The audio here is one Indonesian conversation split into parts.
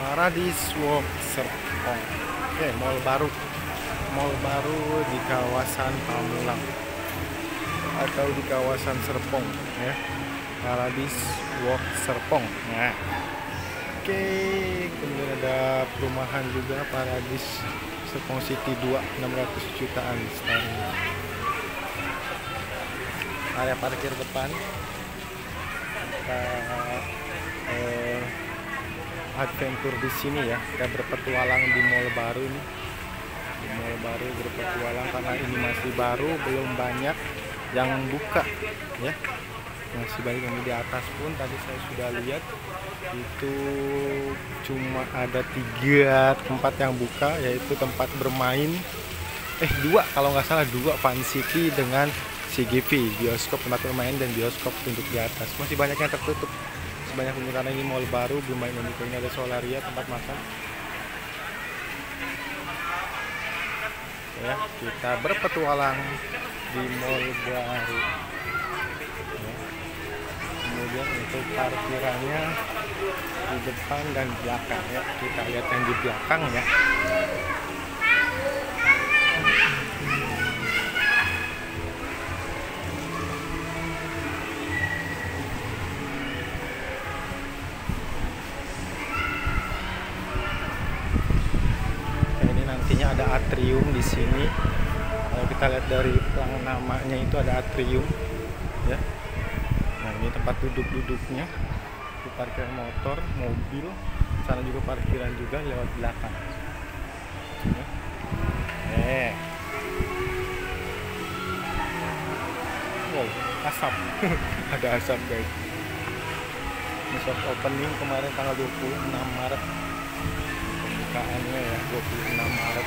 Paradise Walk Serpong. Oke, mall baru di kawasan Pamulang atau di kawasan Serpong ya. Paradise Walk Serpong. Nah, oke, kemudian ada perumahan juga, Paradise Serpong City 2, 600 jutaan setahun. Area parkir depan. Kita adventure di sini ya. Kita berpetualang di mall baru ini. Di mall baru berpetualang karena ini masih baru, belum banyak yang buka ya. Masih banyak yang di atas pun tadi saya sudah lihat itu cuma ada 3 tempat yang buka, yaitu tempat bermain dua, kalau nggak salah 2, Fun City dengan CGV, bioskop, tempat bermain dan bioskop untuk di atas. Masih banyak yang tertutup, sebanyak mungkin karena ini mall baru, belum banyak yang buka. Ini ada Solaria, tempat makan ya. Kita berpetualang di mall baru ya. Kemudian untuk parkirannya di depan dan belakang ya. Kita lihat yang di belakang ya. Ini nantinya ada atrium di sini. Kalau kita lihat dari namanya itu ada atrium ya. Nah, ini tempat duduk-duduknya. Di parkiran motor, mobil, sana juga parkiran juga lewat belakang. Wow, asap. Ada asap guys. Ini soft opening kemarin tanggal 26 Maret. Pembukaannya ya 26 Maret.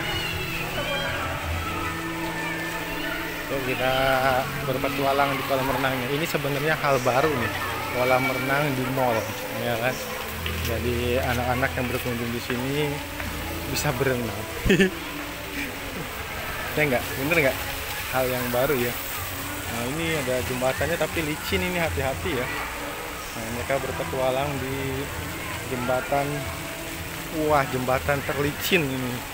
Oke, kita berpetualang di kolam renangnya. Ini sebenarnya hal baru nih, kolam renang di mall, ya kan? Jadi anak-anak yang berkunjung di sini bisa berenang. Ya enggak, bener nggak? Hal yang baru ya. Nah, ini ada jembatannya tapi licin, ini hati-hati ya. Nah, mereka berpetualang di jembatan. Wah, jembatan terlicin ini.